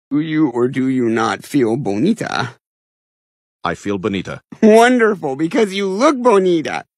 Do you or do you not feel bonita? I feel bonita. Wonderful, because you look bonita.